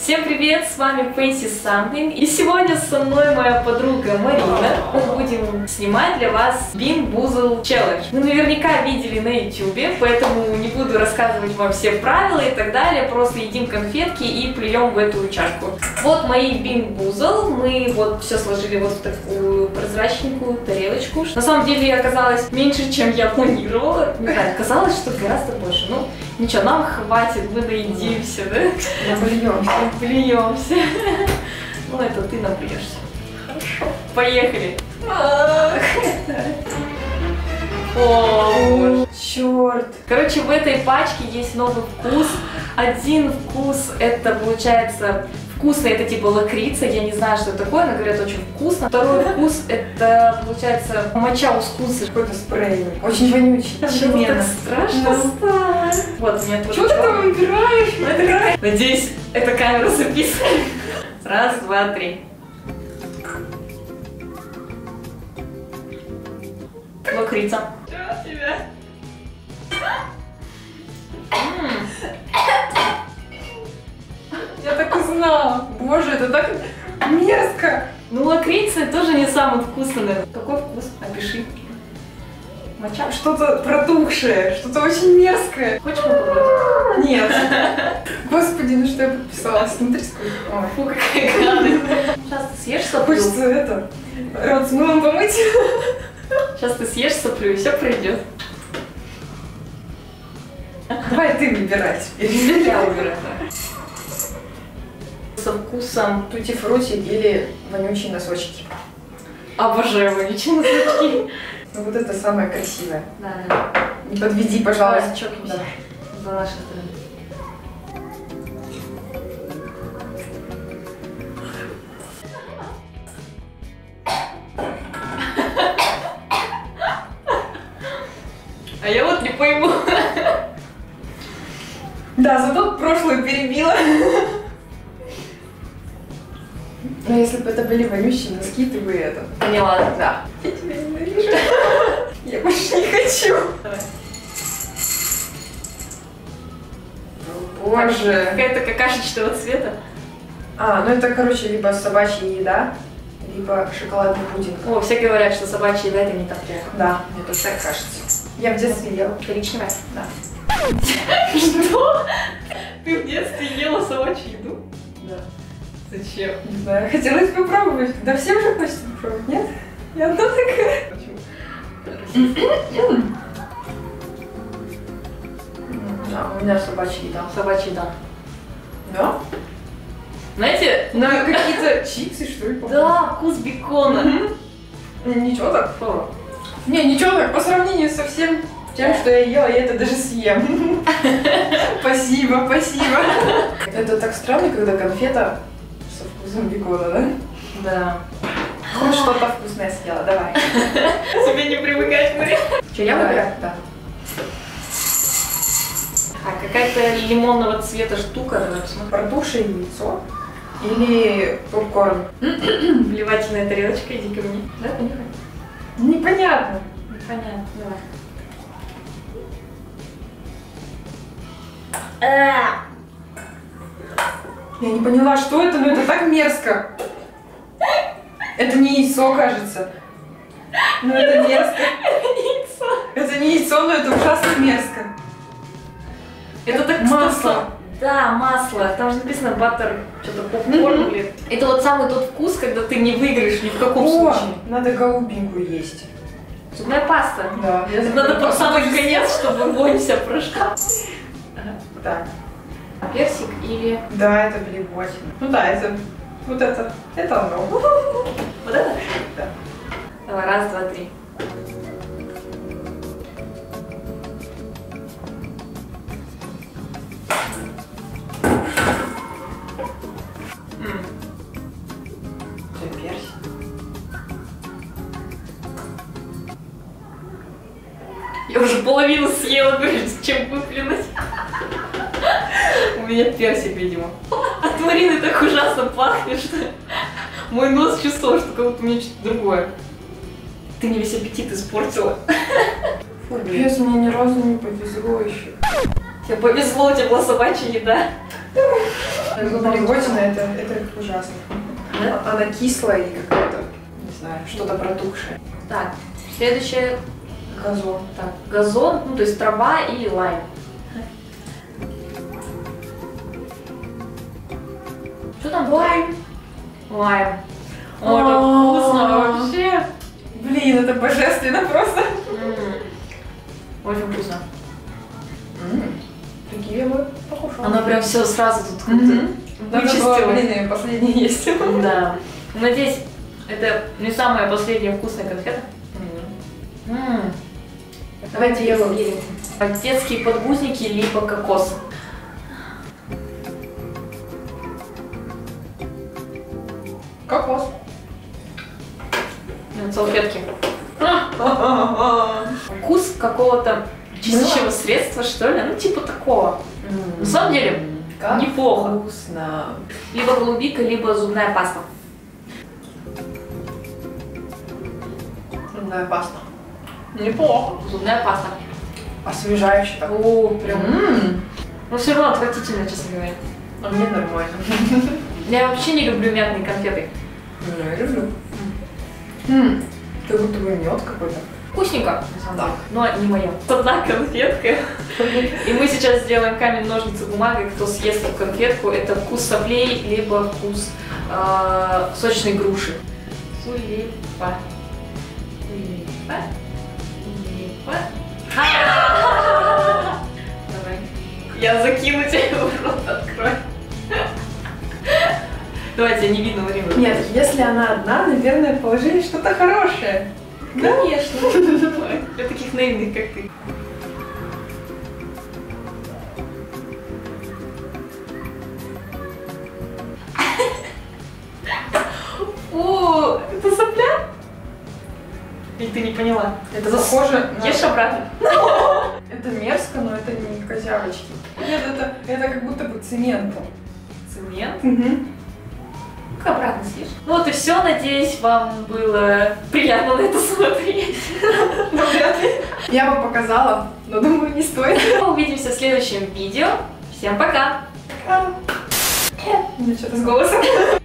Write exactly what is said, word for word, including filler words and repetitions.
Всем привет, с вами Fancy Something, и сегодня со мной моя подруга Марина. Мы будем снимать для вас Bean Boozled Challenge. Вы наверняка видели на ютубе, поэтому не буду рассказывать вам все правила и так далее, просто едим конфетки и плюем в эту чашку. Вот мои Bean Boozled, мы вот все сложили вот в такую прозрачненькую тарелочку. На самом деле оказалось меньше, чем я планировала. Не знаю, казалось, что гораздо больше. Ну, ничего, нам хватит, мы наедимся, да? Наблюемся. Плюемся. Ну, это ты наплюешься. Хорошо. Поехали. О, черт. Короче, в этой пачке есть новый вкус. Один вкус это получается вкусный, это типа лакрица, я не знаю, что это такое, но говорят очень вкусно. Второй вкус это получается моча ускусы. Какой-то спрей. Очень вонючий. Мне так страшно стало. Вот, у меня тоже. Что ты там выбираешь? Ну, это какая... Надеюсь, эта камера записывает. Раз, два, три. Лакрица. Что тебя? Я так и знала. Боже, это так мерзко. Ну, лакрица тоже не самый вкусный, наверное. Какой вкус? Опиши. Моча? Что-то протухшее, что-то очень мерзкое. Хочешь попробовать? Нет. Господи, ну что я подписалась? Смотри, сколько. Ой. Фу, какая гадость. Сейчас ты съешь соплю. Хочется это, рот с мылом помыть. Сейчас ты съешь соплю, и все пройдет. Давай ты выбирай теперь. Я выбираю. Со вкусом Тути-фрути или вонючие носочки. обожаю вонючие носочки. Ну вот это самое красивое. Да, да. Не подведи, Давай пожалуйста. чокнемся. За нашей стороны. А я вот не пойму. Да, зато прошлую перебила. Но если бы это были вонючие носки, ты бы это... Поняла. Да. Я тебя ненавижу. Я больше не хочу. Давай. Боже. Какая-то какашечного цвета. А, ну это, короче, либо собачья еда, либо шоколадный пудинг. О, все говорят, что собачья еда это не так плохо. Да, мне тоже так кажется. Я в детстве ела. Коричневая? Да. Что? Ты в детстве ела собачью еду? Да. Зачем? Не знаю, хотелось попробовать. Да всем же хочется попробовать, нет? Я одна такая. А, у меня собачья еда. Собачья еда. Да? Знаете? Ну, какие-то чипсы, что ли? Да, вкус бекона. Ничего так. Не, ничего так, по сравнению со всем тем, что я ела, я это даже съем. Спасибо, спасибо. Это так странно, когда конфета со вкусом бекона, да? Да. Хоть что-то вкусное съела, давай. Тебе не привыкать, Мария. Что, я выбираю? Да. А, какая-то лимонного цвета штука. Давай посмотрим. Протухшее яйцо или попкорн? Плевательная тарелочка, иди ко мне. Да, понюхай? Непонятно. Понятно, давай. Я не поняла, что это, но это так мерзко. Это не яйцо, кажется. Но это мерзко. Яйцо. Это не яйцо, но это ужасно мерзко. Это так масло. Да, масло. Там же написано баттер, что-то попкорн, блин. Это вот самый тот вкус, когда ты не выиграешь ни в каком О, случае. надо голубенькую есть. Зубная паста. Да. Я Надо под самый конец, чтобы вонь вся прошла. Так. Персик или... Да, это блевотина. Ну да, это... Вот это. Это оно. Вот это? Да. Давай, раз, два, три. Это персик. Я уже половину съела, прежде чем выплюнуть. У меня персик, видимо. От Марины так ужасно пахнет, что мой нос чувствовал, что как будто у меня что-то другое. Ты мне весь аппетит испортила. Фу, без мне ни разу не повезло еще. Тебе повезло, у тебя была собачья еда. Блевотина это, это ужасно. Да? Она кислая и какая-то, не знаю, что-то протухшее. Так, следующее. Газон. Так, газон, ну то есть трава или лайм. Что там? Лайм. Лайм. О, это вкусно вообще. Блин, это божественно просто. М. Очень вкусно. Какие мы покушали. Она прям все сразу тут Мгм. Надо было, вычистила. блин, последний есть. Да. Надеюсь, это не самая последняя вкусная конфета. М. Давайте я вам. Детские подгузники либо кокос. Кокос. Нет, салфетки. Вкус какого-то чистящего средства, что ли? Ну, типа такого. На самом деле, Как неплохо. вкусно. Либо голубика, либо зубная паста. Зубная паста. Неплохо. Зубная паста. Освежающе так. О, прям. М. Ну, все равно отвратительно, честно говоря. А мне нормально. Я вообще не люблю мятные конфеты. Ну, я люблю. М. Как будто бы мед какой-то. Вкусненько, на самом Да. деле. Но не моя. Одна конфетка. И мы сейчас сделаем камень, ножницы, бумага. Кто съест эту конфетку, это вкус соплей, либо вкус э, сочной груши. Сулипа. Сулипа. Сулипа. Давай. Я закину тебя в рот, открой. Давайте, не видно время. Нет, если она одна, наверное, положили что-то хорошее. Конечно. Для таких наивных, как ты. О, это сопля? Или ты не поняла? Это похоже на... Ешь обратно. Это мерзко, но это не козявочки. Нет, это, это как будто бы цемент. Цемент. Угу. Ну-ка обратно съешь. Ну вот и все. Надеюсь, вам было приятно на это смотреть. Я бы показала, но думаю, не стоит. Увидимся в следующем видео. Всем пока! Пока. У меня что-то с голосом.